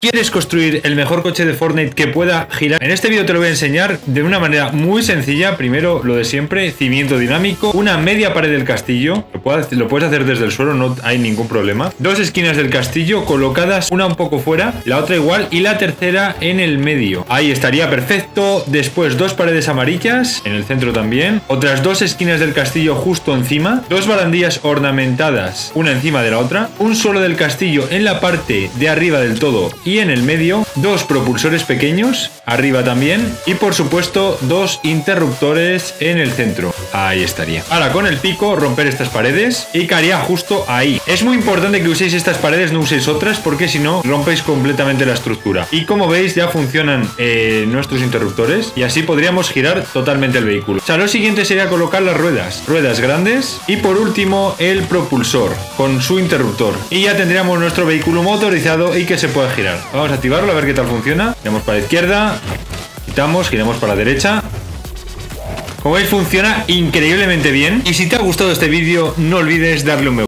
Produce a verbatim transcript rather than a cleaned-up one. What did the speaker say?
¿Quieres construir el mejor coche de Fortnite que pueda girar? En este vídeo te lo voy a enseñar de una manera muy sencilla. Primero, lo de siempre, cimiento dinámico, una media pared del castillo, lo puedes, lo puedes hacer desde el suelo, no hay ningún problema. Dos esquinas del castillo colocadas, una un poco fuera, la otra igual y la tercera en el medio. Ahí estaría perfecto. Después, dos paredes amarillas, en el centro también. Otras dos esquinas del castillo justo encima. Dos barandillas ornamentadas, una encima de la otra. Un suelo del castillo en la parte de arriba del todo y en el medio. Dos propulsores pequeños, arriba también. Y por supuesto, dos interruptores en el centro. Ahí estaría. Ahora con el pico romper estas paredes y caería justo ahí. Es muy importante que uséis estas paredes, no uséis otras, porque si no rompéis completamente la estructura. Y como veis ya funcionan eh, nuestros interruptores y así podríamos girar totalmente el vehículo. O sea, lo siguiente sería colocar las ruedas. Ruedas grandes y por último el propulsor con su interruptor. Y ya tendríamos nuestro vehículo motorizado y que se pueda girar. Vamos a activarlo a ver qué tal funciona. Giramos para la izquierda, quitamos, giramos para la derecha. Como veis funciona increíblemente bien. Y si te ha gustado este vídeo no olvides darle un me gusta.